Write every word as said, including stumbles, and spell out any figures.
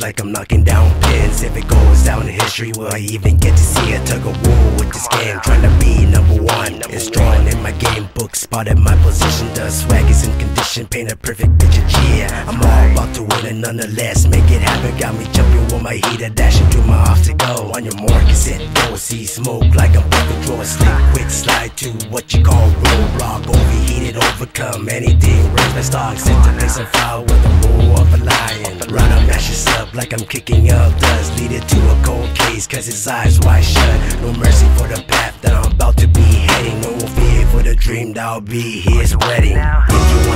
like I'm knocking down pins. If it goes down in history, will I even get to see a tug of war with this game? Trying to be number one, it's drawn in my game book. Spotted my position, the swag is in condition. Paint a perfect picture, yeah. I'm all about to win and nonetheless make it happen. Got me jumping with my heater, dashing through my off to go. On your mark, is it go? See smoke like I'm about to draw a slick, quick slide to what you call roadblock. Overheated, overcome anything. Raise my stocks into place and fire with the roar of a lion. Run up, mash this up like I'm kicking up dust. Lead it to a cold case, cause his eyes wide shut. No mercy for the path that I'm about to be heading. No fear for the dream that'll be his wedding. If you